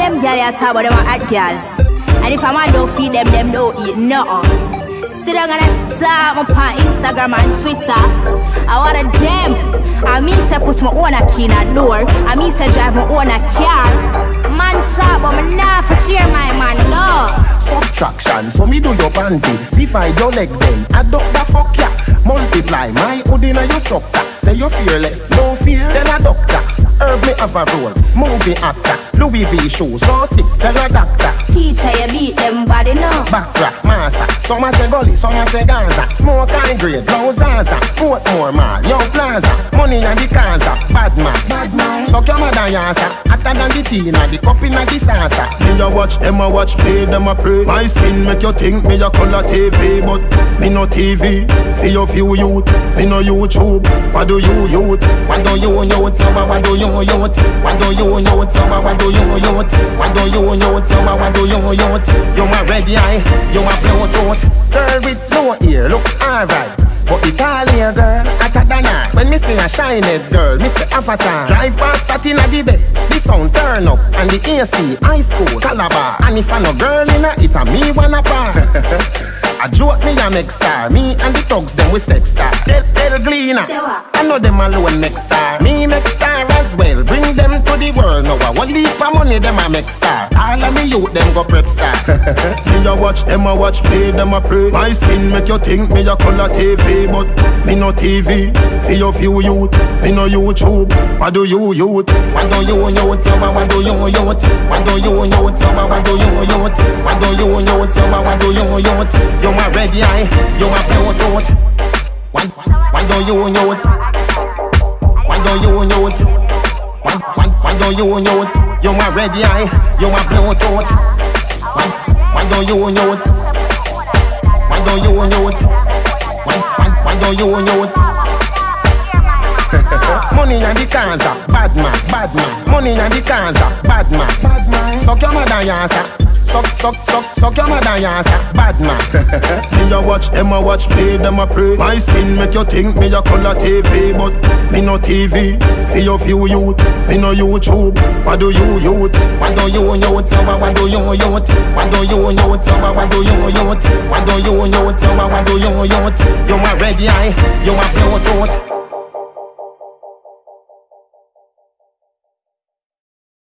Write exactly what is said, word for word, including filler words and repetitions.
them girl you talk about them a hot girl. And if a man don't feed them, them don't eat nothing. Still I'm gonna start up on Instagram and Twitter. I want a gem. I mean say push my own a key in a door. I mean say drive my own a car. Man sharp but me nah for share my man, no. Subtraction, so me do your panty. Divide your leg then, adopt the fuck ya. Multiply my hood in your structure. Say you're fearless, no fear, tell a doctor. Herb me have a role, movie actor. Louis V shoes, so sick, tell a doctor. Teacher, you beat them body now. Backtrack, massa, some a say gully, some a say Gaza. Smoke high grade, no Zaza. Portmore mall, Young Plaza. Money and the Kaza, bad man, bad man. Suck your mother yasa, hotter than the tina, the cup in the salsa. Me a watch, them a watch, play, them a pray. My skin make you think me a color T V, but me no T V. For your few youth, me no YouTube. What do you youth? What do you youth? What do you youth? What do you youth? What do you youth? What do you youth? What do you youth? You a red eye, you a blue throat. Girl with no ear, look alright. But the tall hair girl, hotter than her. When me see a shiny girl, me say avatar. Drive past that in a the best, the sound turn up. And the A C, high school, Calabar. And if I no girl in a, it a me wanna par. I joke me a make star. Me and the thugs them we step star. Tell, tell Gleaner, I know them alone make star. Me make star as well. Bring them to the world now. One leap of money them a make star. All of me youth them go prep star. Me a watch, them a watch, play, them a pray. My skin make you think me a color T V, but me no T V. For your few youth, me no YouTube. What do you youth? What do you youth? What do you youth? What do you youth? What do you youth? What do you youth? What do you youth? You a red eye, you a blue throat. What, what do you youth? What do you youth? What, what, what do you youth? You a red eye, you a blue throat. What, what do you youth? What do you youth? What, what, what do you youth? Money and the Kaza, bad man, bad man. Money and the Kaza, bad man, bad man. Suck your mother yasa. Suck, suck, suck, suck your mother yasa, bad man. Me a watch, them a watch, play, them a pray. My skin make you think me a color T V, but me no T V. For your few youth, me no YouTube. What do you youth? What do you youth? What do you youth? What do you youth? What do you youth? What do you youth? What do you youth? You a red eye, you a blue throat.